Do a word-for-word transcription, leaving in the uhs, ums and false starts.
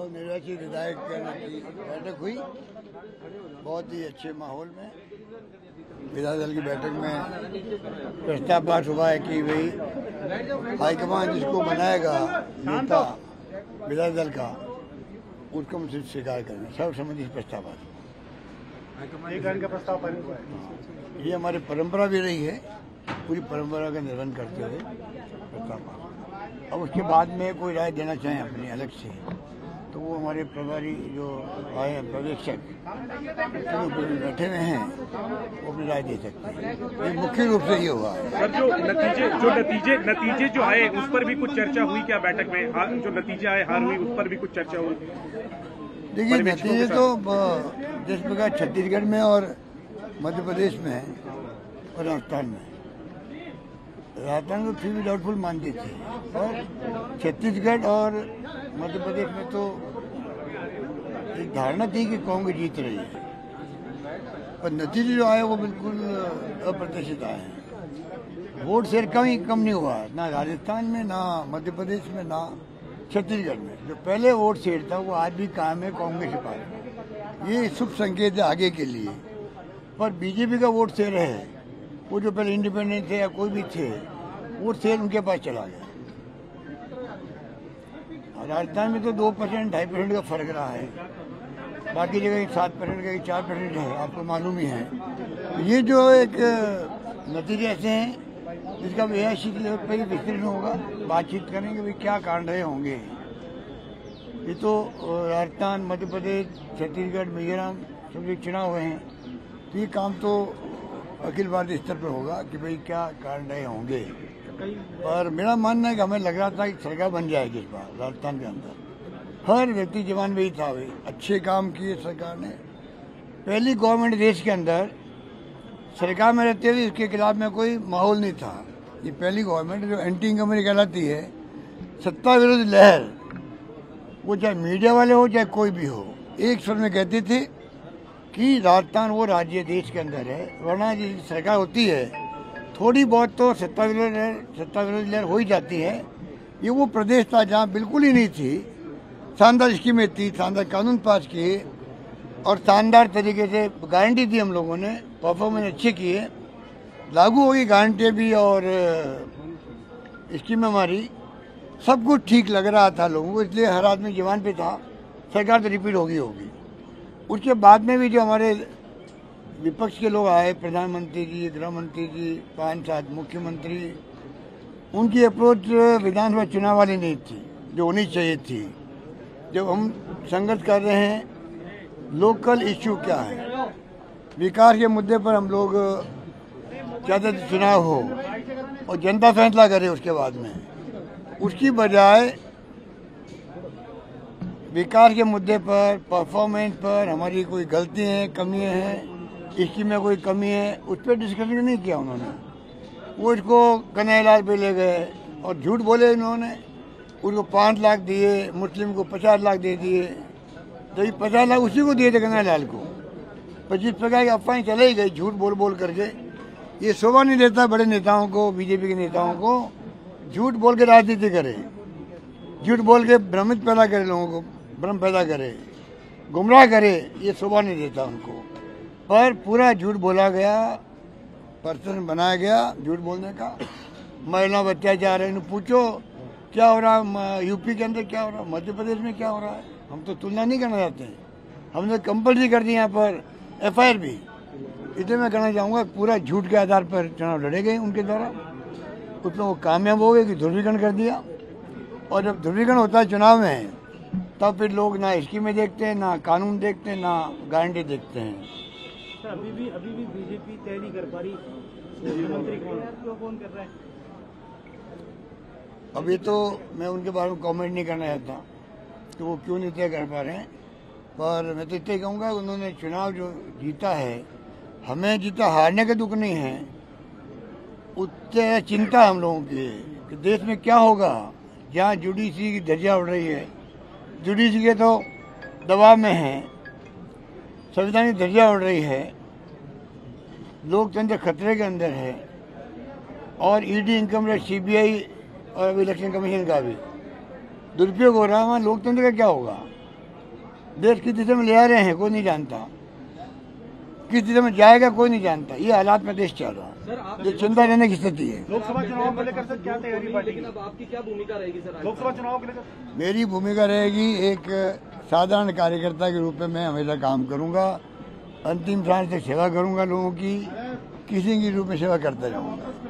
नवनिर्वाचित विधायक की बैठक हुई बहुत ही अच्छे माहौल में। विधायक दल की बैठक में प्रस्ताव पास हुआ है कि भाई हाईकमान जिसको बनाएगा नेता विधायक दल का उसको हम सिर्फ स्वीकार करेंगे। सर्वसम्मति से प्रस्ताव पास हुआ। का प्रस्ताव पारित हुआ है। ये हमारी परंपरा भी रही है, पूरी परंपरा का निर्वहन करते हुए प्रस्ताव पास। अब उसके बाद में कोई राय देना चाहें अपनी अलग से तो वो हमारे प्रभारी जो आए पर्यवेक्षक बैठे हुए हैं वो अपनी राय दे सकते हैं। ये मुख्य रूप से ये हुआ है। सर, जो नतीजे जो नतीजे नतीजे जो आए उस पर भी कुछ चर्चा हुई क्या बैठक में? हार, जो नतीजे आए हार हुई उस पर भी कुछ चर्चा हुई? देखिए, नतीजे तो जिस प्रकार छत्तीसगढ़ में और मध्य प्रदेश में और राजस्थान में राजस्थान को फिर भी डाउटफुल मानते थे और छत्तीसगढ़ और मध्य प्रदेश में तो एक धारणा थी कि कांग्रेस जीत रही है, पर नतीजे जो आए वो बिल्कुल अप्रत्याशित आए हैं। वोट शेयर कम ही कम नहीं हुआ ना राजस्थान में, ना मध्य प्रदेश में, ना छत्तीसगढ़ में। जो पहले वोट शेयर था वो आज भी कायम है कांग्रेस के पास। ये शुभ संकेत है आगे के लिए। पर बीजेपी का वोट शेयर है, वो जो पहले इंडिपेंडेंट थे या कोई भी थे वो शेयर उनके पास चला गया। राजस्थान में तो दो परसेंट ढाई परसेंट का फर्क रहा है, बाकी जगह सात परसेंट का चार परसेंट है, आपको मालूम ही है। ये जो एक नतीजे ऐसे हैं जिसका व्यवस्थित लेवल पर ही विश्लेषण होगा, बातचीत करेंगे भाई क्या कारण रहे होंगे। ये तो राजस्थान, मध्य प्रदेश, छत्तीसगढ़, मिजोरम सब जो चुनाव हुए हैं तो ये काम तो अखिल भारतीय स्तर पर होगा कि भाई क्या कारण रहे होंगे। पर मेरा मानना है कि हमें लग रहा था कि सरकार बन जाएगी इस बार राजस्थान के अंदर। हर व्यक्ति जवान में ही था, भाई अच्छे काम किए सरकार ने। पहली गवर्नमेंट देश के अंदर सरकार में रहते हुए इसके खिलाफ में कोई माहौल नहीं था। ये पहली गवर्नमेंट जो एंटी इनकम्बेंसी कहलाती है, सत्ता विरोधी लहर, वो चाहे मीडिया वाले हो चाहे कोई भी हो, एक स्वर में कहते थे कि राजस्थान वो राज्य देश के अंदर है, वरना जिसकी सरकार होती है थोड़ी बहुत तो सत्ता विरोधी लहर सत्ता विरोधी लहर हो ही जाती है। ये वो प्रदेश था जहाँ बिल्कुल ही नहीं थी। शानदार स्कीमें थी, शानदार कानून पास किए और शानदार तरीके से गारंटी दी हम लोगों ने, परफॉर्मेंस अच्छे किए, लागू होगी गारंटी भी और स्कीमें हमारी, सब कुछ ठीक लग रहा था लोगों को, इसलिए हर आदमी जवान पे था सरकार तो रिपीट होगी होगी। उसके बाद में भी जो हमारे विपक्ष के लोग आए, प्रधानमंत्री जी, गृह मंत्री जी, पांच सात मुख्यमंत्री, उनकी अप्रोच विधानसभा चुनाव वाली नहीं थी जो होनी चाहिए थी। जब हम संघर्ष कर रहे हैं लोकल इश्यू क्या है, विकास के मुद्दे पर हम लोग चाहते थे चुनाव हो और जनता फैसला करे उसके बाद में, उसकी बजाय विकास के मुद्दे पर, परफॉर्मेंस पर, हमारी कोई गलतियाँ हैं, कमियाँ हैं, इसकी में कोई कमी है, उस पर डिस्कशन नहीं किया उन्होंने। वो इसको कन्हैयालाल पे ले गए और झूठ बोले इन्होंने। उसको पाँच लाख दिए, मुस्लिम को पचास लाख दे दिए, तो ये पचास लाख उसी को दिए थे कन्हैयालाल को। पच्चीस प्रकार की अफवाहें चले ही गई झूठ बोल बोल करके। ये शोभा नहीं देता बड़े नेताओं को, बीजेपी के नेताओं को झूठ बोल के राजनीति करे, झूठ बोल के भ्रमित पैदा करे, लोगों को भ्रम पैदा करे, गुमराह करे, ये शोभा नहीं देता उनको। पर पूरा झूठ बोला गया, पर्सन बनाया गया झूठ बोलने का। महिला अत्याचार है, इन्हें पूछो क्या हो रहा है यूपी के अंदर, क्या हो रहा है मध्य प्रदेश में, क्या हो रहा है। हम तो तुलना नहीं करना चाहते हैं, हमने कंपल्सरी कर दी यहाँ पर एफ आई आर भी। इसलिए मैं कहना चाहूँगा पूरा झूठ के आधार पर चुनाव लड़े गए उनके द्वारा, उसमें वो कामयाब हो गए कि ध्रुवीकरण कर दिया। और जब ध्रुवीकरण होता है चुनाव में तब फिर लोग ना स्कीमें देखते हैं, ना कानून देखते हैं, ना गारंटी देखते हैं। अभी भी अभी भी बीजेपी तय नहीं कर पा रही मुख्यमंत्री कौन क्यों कौन कर रहा है। अभी तो मैं उनके बारे में कमेंट नहीं करना चाहता कि वो क्यों नहीं तय कर पा रहे हैं, पर मैं तो इतना ही कहूँगा उन्होंने चुनाव जो जीता है, हमें जीता, हारने का दुख नहीं है, उससे चिंता हम लोगों की कि देश में क्या होगा जहाँ जुडिशरी की धज्जियाँ उड़ रही है। जुडिशरी के तो दबाव में है, संविधान की धज्जियाँ उड़ रही है, लोकतंत्र खतरे के अंदर है, और ईडी, इनकम टैक्स, सीबीआई और इलेक्शन कमीशन का भी दुरुपयोग हो रहा है। वहाँ लोकतंत्र का क्या होगा? देश किस दिशा में ले आ रहे हैं कोई नहीं जानता, किस दिशा में जाएगा कोई नहीं जानता। ये हालात में देश चल रहा है, ये चिंता रहने की स्थिति है। लोकसभा चुनाव को लेकर सर क्या तैयारी पार्टी की? आपकी क्या भूमिका रहेगी सर लोकसभा चुनाव को लेकर? मेरी भूमिका रहेगी एक साधारण कार्यकर्ता के रूप में मैं हमेशा काम करूंगा, अंतिम सांस तक सेवा करूंगा लोगों की, किसी के रूप में सेवा करता जाऊंगा।